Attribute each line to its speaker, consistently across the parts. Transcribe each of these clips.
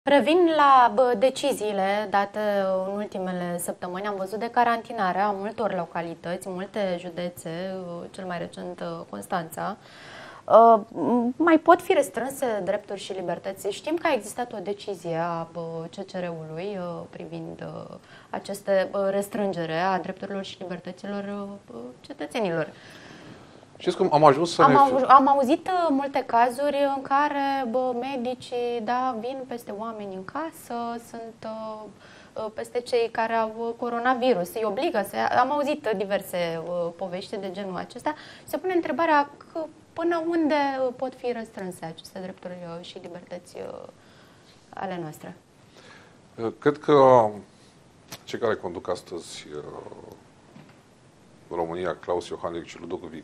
Speaker 1: Revin la deciziile date în ultimele săptămâni. Am văzut de carantinare a multor localități, multe județe, cel mai recent Constanța. Mai pot fi restrânse drepturi și libertăți? Știm că a existat o decizie a CCR-ului privind aceste restrângere a drepturilor și libertăților cetățenilor.
Speaker 2: Știți cum am ajuns să
Speaker 1: Am auzit multe cazuri în care medicii vin peste oameni în casă, sunt peste cei care au coronavirus, îi obligă să... Am auzit diverse povești de genul acesta. Se pune întrebarea până unde pot fi restrânse aceste drepturi și libertăți ale noastre.
Speaker 2: Cred că cei care conduc astăzi România, Klaus Iohannis și Ludovic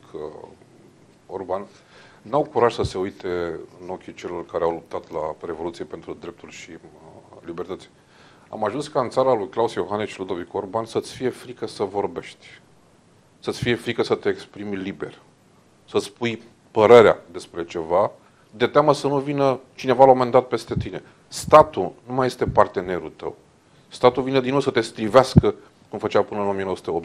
Speaker 2: Orban, n-au curaj să se uite în ochii celor care au luptat la Revoluție pentru drepturi și libertăți. Am ajuns ca în țara lui Klaus Iohannis și Ludovic Orban să-ți fie frică să vorbești, să-ți fie frică să te exprimi liber, să spui părerea despre ceva, de teamă să nu vină cineva la un moment dat peste tine. Statul nu mai este partenerul tău. Statul vine din nou să te strivească, cum făcea până în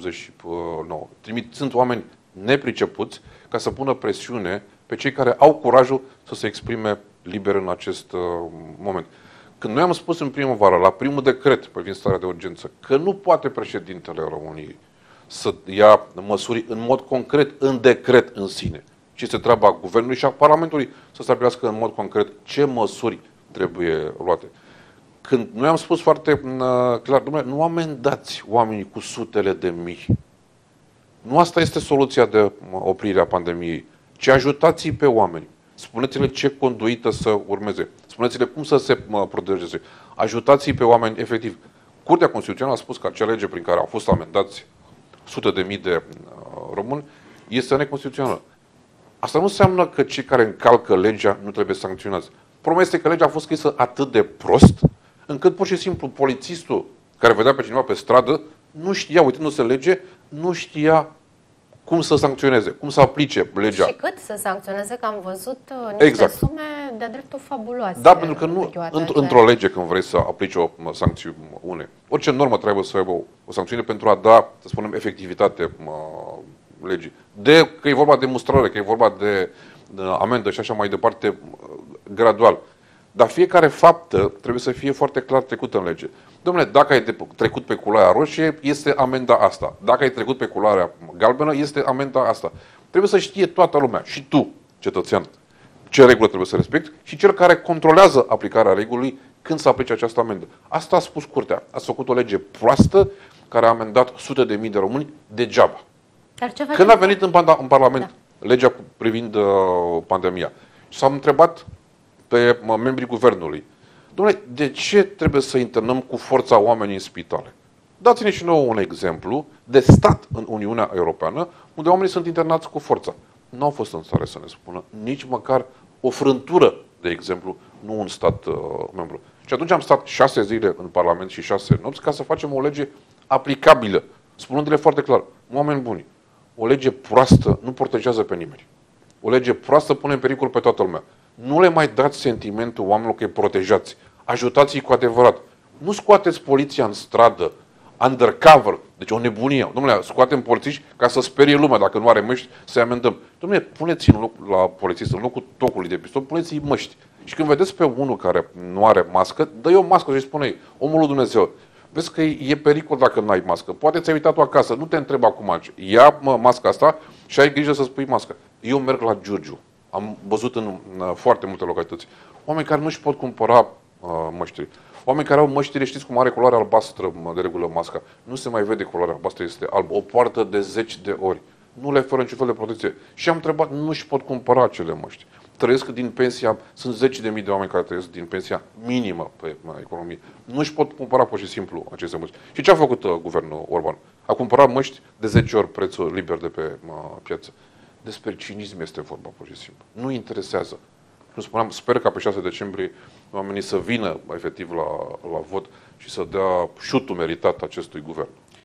Speaker 2: 1989. Sunt oameni nepricepuți ca să pună presiune pe cei care au curajul să se exprime liber în acest moment. Când noi am spus în primăvară, la primul decret privind starea de urgență, că nu poate președintele României să ia măsuri în mod concret, în decret în sine, ci este treaba Guvernului și a Parlamentului să stabilească în mod concret ce măsuri trebuie luate. Când noi am spus foarte clar, domnule, nu amendați oamenii cu sutele de mii. Nu asta este soluția de oprire a pandemiei, ci ajutați-i pe oameni. Spuneți-le ce conduită să urmeze. Spuneți-le cum să se protejeze. Ajutați-i pe oameni efectiv. Curtea Constituțională a spus că acea lege prin care au fost amendați sute de mii de români este neconstituțională. Asta nu înseamnă că cei care încalcă legea nu trebuie sancționați. Problema este că legea a fost scrisă atât de prost, încât pur și simplu polițistul care vedea pe cineva pe stradă nu știa, uitându-se lege, nu știa cum să sancționeze, cum să aplice legea.
Speaker 1: Și cât să sancționeze, că am văzut niște sume de dreptul fabuloase.
Speaker 2: Da, pentru că nu, într-o lege când vrei să aplici o sancțiune, orice normă trebuie să aibă o sancțiune pentru a da, să spunem, efectivitate legii. Că e vorba de mustrare, că e vorba de amendă și așa mai departe, gradual. Dar fiecare faptă trebuie să fie foarte clar trecută în lege. Dom'le, dacă ai trecut pe culoarea roșie, este amenda asta. Dacă ai trecut pe culoarea galbenă, este amenda asta. Trebuie să știe toată lumea, și tu, cetățean, ce regulă trebuie să respecti și cel care controlează aplicarea regulii când să aplice această amendă. Asta a spus Curtea. A făcut o lege proastă care a amendat sute de mii de români degeaba. Când a venit în Parlament legea privind pandemia, s-au întrebat pe membrii guvernului: dom'le, de ce trebuie să internăm cu forța oamenii în spitale? Dați-ne și nouă un exemplu de stat în Uniunea Europeană unde oamenii sunt internați cu forța. Nu au fost în stare să ne spună nici măcar o frântură, de exemplu, nu un stat membru. Și atunci am stat 6 zile în Parlament și 6 nopți ca să facem o lege aplicabilă, spunându-le foarte clar: oameni buni, o lege proastă nu protejează pe nimeni. O lege proastă pune în pericol pe toată lumea. Nu le mai dați sentimentul oamenilor că îi protejați. Ajutați-i cu adevărat. Nu scoateți poliția în stradă, undercover, deci o nebunie. Dom'le, scoatem polițiști ca să sperie lumea, dacă nu are măști, să-i amendăm. Dom'le, puneți-i la polițist, în locul tocului de pistol, puneți-i măști. Și când vedeți pe unul care nu are mască, dă-i o mască și spune-i: omul lui Dumnezeu, vezi că e pericol dacă nu ai mască. Poate ți-ai uitat-o acasă, nu te întreb acum. Ia masca asta și ai grijă să spui mască. Eu merg la Giurgiu. Am văzut în foarte multe localități oameni care nu-și pot cumpăra măștiri. Oameni care au măștire, știți cum are culoarea albastră de regulă masca. Nu se mai vede culoarea albastră, este albă. O poartă de 10 de ori. Nu le oferă niciun fel de protecție. Și am întrebat, nu-și pot cumpăra acele măști. Trăiesc din pensia, sunt 10.000 de oameni care trăiesc din pensia minimă pe economie. Nu-și pot cumpăra pur și simplu aceste măști. Și ce a făcut guvernul Orban? A cumpărat măști de 10 ori prețul liber de pe piață. Despre cinism este vorba, pur și simplu. Nu interesează. Cum spuneam, sper ca pe 6 decembrie oamenii să vină efectiv la vot și să dea șutul meritat acestui guvern.